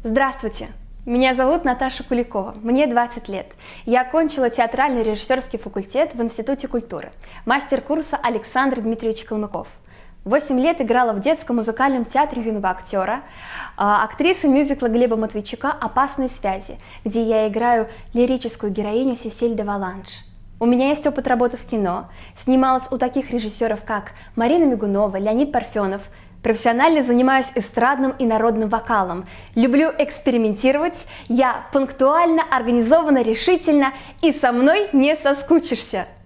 Здравствуйте! Меня зовут Наташа Куликова, мне 20 лет. Я окончила театральный режиссерский факультет в Институте культуры, мастер курса Александр Дмитриевич Калмыков. 8 лет играла в детском музыкальном театре юного актера, актрисы мюзикла Глеба Матвейчука «Опасные связи», где я играю лирическую героиню Сесиль де Валанж. У меня есть опыт работы в кино, снималась у таких режиссеров, как Марина Мигунова, Леонид Парфенов. Профессионально занимаюсь эстрадным и народным вокалом. Люблю экспериментировать, я пунктуальна, организована, решительна, и со мной не соскучишься.